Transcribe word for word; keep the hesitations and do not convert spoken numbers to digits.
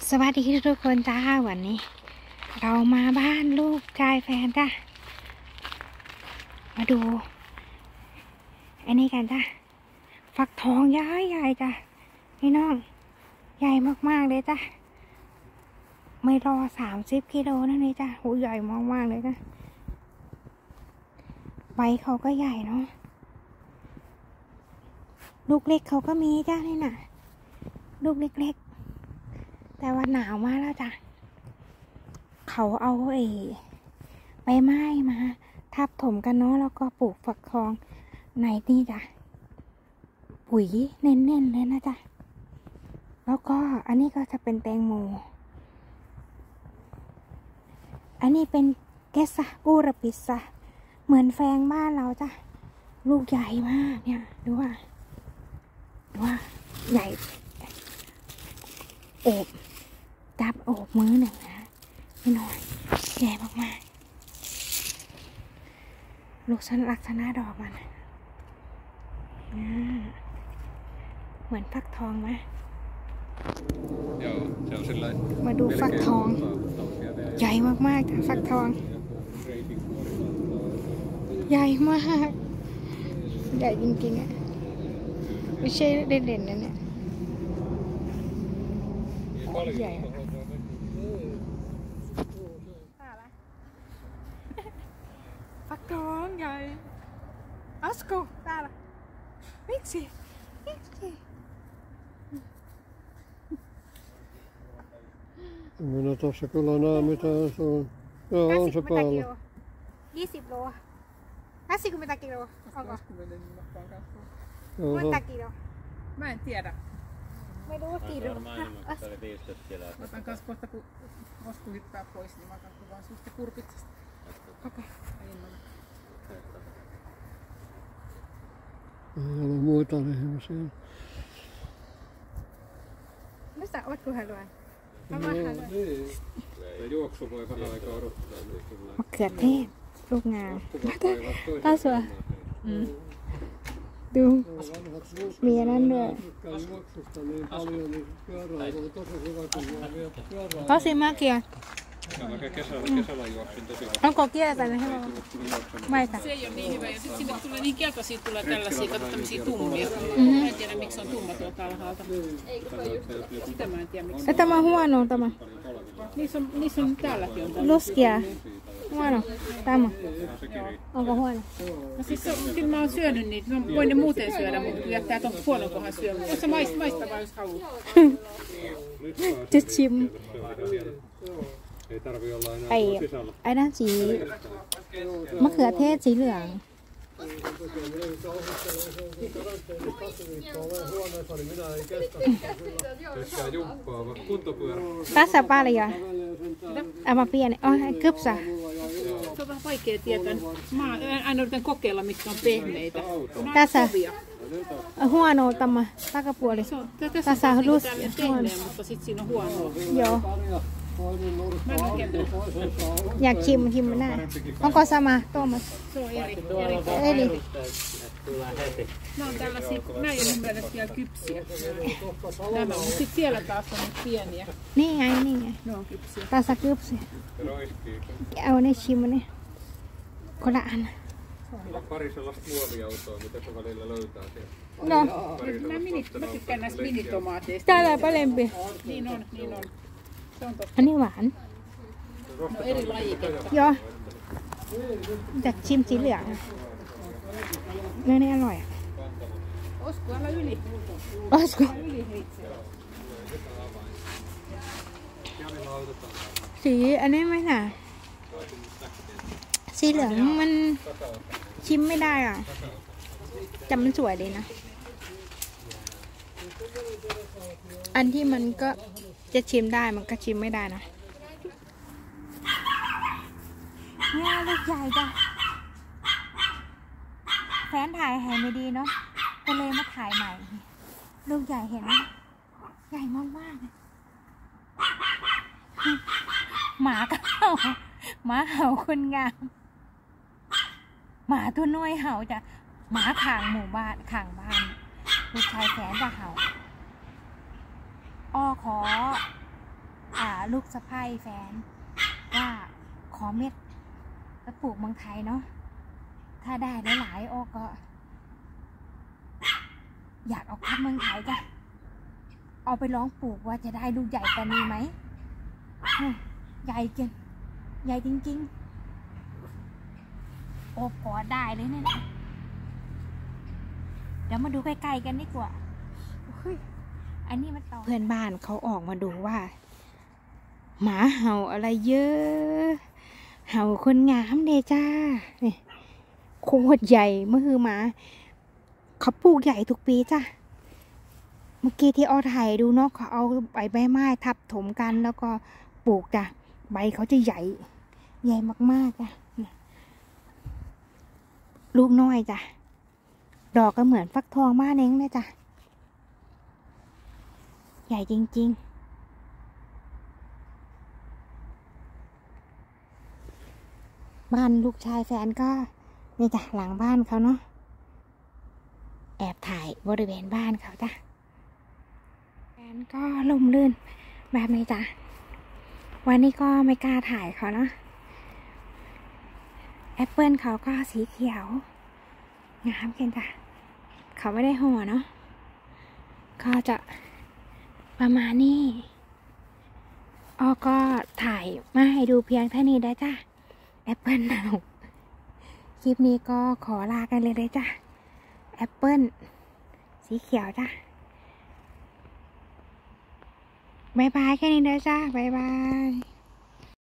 สวัสดีทุกคนจ้าวันนี้เรามาบ้านลูกชายแฟนจ้ามาดูอันนี้กันจ้าฟักทองย้ายใหญ่จ้าพี่น้องใหญ่มากๆเลยจ้าไม่รอสามสิบกิโลนั่นเลยจ้าหูใหญ่มากๆเลยจ้าใบเขาก็ใหญ่เนาะลูกเล็กเขาก็มีจ้านี่น่ะลูกเล็กๆแต่ว่าหนาวมากแล้วจ้ะเขาเอาไอ้ใบไม้มาทับถมกันเนาะแล้วก็ปลูกฝักทองในนี่จ้ะปุ๋ยเน้นๆเลยนะจ้ะแล้วก็อันนี้ก็จะเป็นแตงโมอันนี้เป็นแกสซาบูราปิซาเหมือนแฟงบ้านเราจ้ะลูกใหญ่มากเนี่ยดูว่าดูว่าใหญ่โอบจับโอบมือหนึ่งนะไม่น้อยใหญ่มากๆลูกฉันลักษณะดอกมันเหมือนฟักทองไหมมาดูฟักทองใหญ่มากๆฟักทองใหญ่มากใหญ่จริงๆอ่ะไม่ใช่เด่นๆนะเนี่ยใหญ่ฟักทองใหญ่อัสโกตาละมิกซี่มิกซี่ Minä tuossa kyllä näen mitä se on. Joo, on se päällä. ยี่สิบโลห้าสิบกิโลกิโลMonta kiloa? Mä en tiedä. Mä en ole kiloa. Mä otan kanssa kohta, kun Osku hyppää pois, niin mä otan kuvan susta kurpitsesta. Okei. Ei ole muita ihmisiä. Mistä oot kun haluan? Mä No, haluan. niin. Juoksu voi vähän aikaa odottaa. มะเขือเทศลูกงามตาสวยดูมีอันนั้นด้วย Tykkään juoksusta niin paljon, niin pyöräily on tosi hyvä, kun voi vielä pyöräillä. เขาซื้อมาเกียร์ Kesällä, kesällä juoksin tosi vähän. เอาโกเกียร์ใส่ไหมให้เราไม่ค่ะ Se ei ole niin hyvä. Ja sitten sinne tulee niin keltaisia, tulee tällaisia, kato tämmöisiä tummia. Mä en tiedä, miksi on tumma tuolta alhaalta. Sitä mä en tiedä, miksi. แล้วtämä huono tämä Niissä on, niissä on täälläkin on tällaisia. luskia huono tämä onko huono No siis se, kyllä mä oon syönyt niitä. Mä voin ne muuten syödä, mutta jättää ton huonon kohan syömään. Jos sä maista, maista vaan, jos haluat. จะชิม Ei tarvi olla enää ไอ้ไอ้ด้านสีมะเขือเทศสีเหลือง Tykkää jumppaa, vaan kuntopyörä. tässä paljon ama pieni on kypsä Se on vähän vaikea tietää. Mä aina yritän kokeilla, mitkä on pehmeitä. tässä huono tämä takapuoli tässä on luskia huono mutta sitten siinä on huonoa. joo Mä en oikein tiedä. อยากชิมชิมมันได้ต้องก็สมาต้ม Se on eri. eri. เอ้ยดิ Nämä on tällaisia, nämä ei ole mun mielestä vielä kypsiä. Nämä, mutta sitten siellä taas on nyt pieniä. นี่ไงนี่ไง Ne on kypsiä. tässä kypsä Se roiskii. เอาในชิมมันนี่คนละอัน Pari sellaista muoviautoa, mitä se välillä löytää sieltä. no Nämä minit, mä tykkään näistä minitomaateista. täällä parempi Niin on, niin on. Se on totta. อันนี้หวาน No eri lajiketta. ยออยากชิมสีเหลืองเนื้อนี่อร่อย Osku, älä yli. โอ้สกู Älä yli itse. สีอันนี้ไหมน่ะสีเหลืองมันชิมไม่ได้อ่ะแต่มันสวยดีนะอันที่มันก็จะชิมได้มันก็ชิมไม่ได้นะเนี่ยลูกใหญ่จ้ะแฟนถ่ายให้ไม่ดีเนาะก็เลยมาถ่ายใหม่ลูกใหญ่เห็นไหมใหญ่มากๆเลยหมาก็เห่าหมาเห่าคนงามหมาตัวน้อยเห่าจ้ะหมาข่างหมู่บ้านข่างบ้านลูกชายแฟนจะเห่าอ้อขอลูกสะใภ้แฟนว่าขอเม็ดไปปลูกเมืองไทยเนาะถ้าได้หลายๆออกก็อยากเอาพันธุ์เมืองไทยจ้ะเอาไปลองปลูกว่าจะได้ลูกใหญ่กว่านี้ไหมใหญ่จริงใหญ่จริงๆโอ้พอได้เลยเนี่ยเดี๋ยวมาดูใกล้ๆกันดีกว่าอันนี้มันต่อเพื่อนบ้านเขาออกมาดูว่าหมาเห่าอะไรเยอะเห่าคนงามเดจ้าเนี่ยโคตรใหญ่เมื่อคือหมาเขาปลูกใหญ่ทุกปีจ้ะเมื่อกี้ที่เอาถ่ายดูเนาะเขาเอาใบใบไม้ทับถมกันแล้วก็ปลูกจ้ะใบเขาจะใหญ่ใหญ่มากๆจ้ะลูกน้อยจ้ะดอกก็เหมือนฟักทองมากเน้งเลยจ้ะใหญ่จริงๆบ้านลูกชายแฟนก็นี่จ้ะหลังบ้านเขาเนาะแอบถ่ายบริเวณบ้านเขาจ้ะแฟนก็ล่มลื่นแบบนี้จ้ะวันนี้ก็ไม่กล้าถ่ายเขาเนาะแอปเปิลเขาก็สีเขียวงามเกินจ้ะเขาไม่ได้ห่อเนาะก็จะประมาณนี้อ้อก็ถ่ายมาให้ดูเพียงเท่านี้ได้จ้ะแอปเปิลหนาวคลิปนี้ก็ขอลากันเลยเลยจ้ะแอปเปิลสีเขียวจ้ะบายบายแค่นี้เด้อจ้าบายบาย